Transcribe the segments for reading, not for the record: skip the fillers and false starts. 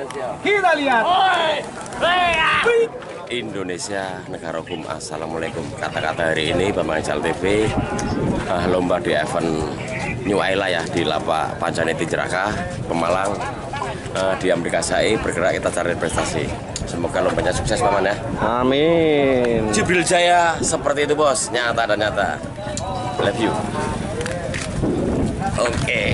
Kita lihat. Indonesia negara hukum. Assalamualaikum. Kata-kata hari ini Bambang Ijal TV, lomba di event New Ayla ya di Lapak Panjaneti Jerakah Pemalang, di Amerika Sai. Bergerak kita cari prestasi. Semoga lombanya sukses paman ya. Amin. Jibril Jaya seperti itu bos, nyata dan nyata. Love you. Oke.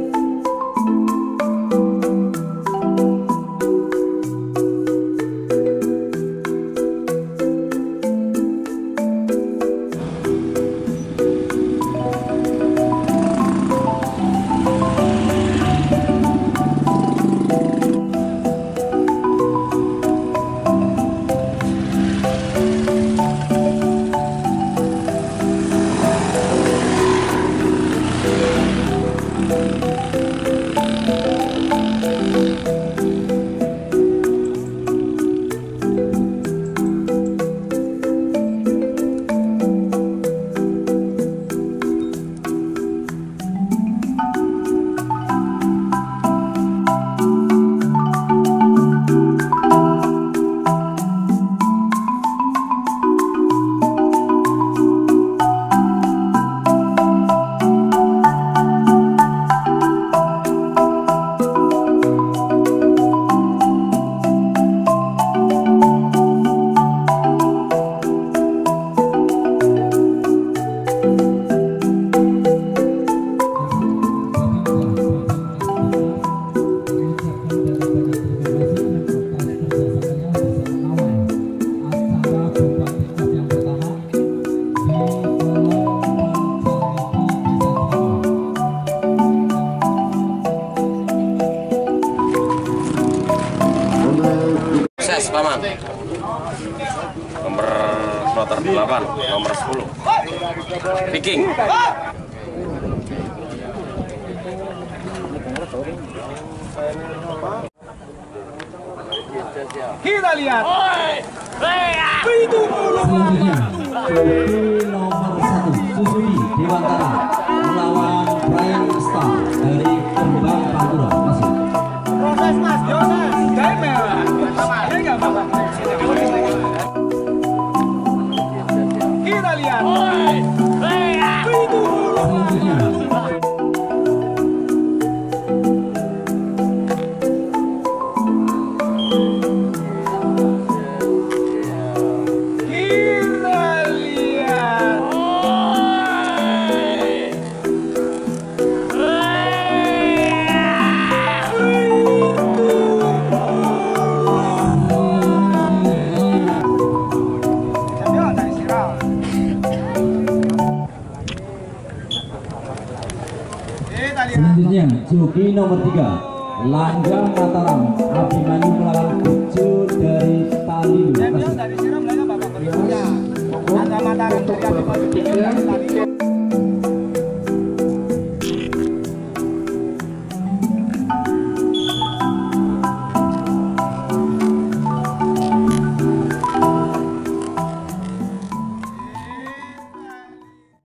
Paman, nomor kloter 8, nomor 10 Viking. Kita lihat. Selanjutnya nomor 1 Suzuki Dewantara melawan Brian Star dari Kembang Pantura. Masih Proses mas, Yoses, Gaimel. Kita lihat. selanjutnya Selanjutnya joki nomor 3 Langgang Mataram Abimanyu melawan Bejo dari Talilu. Dari Siram, Bapak Berikutnya. Langgang Mataram dari Abimanyu.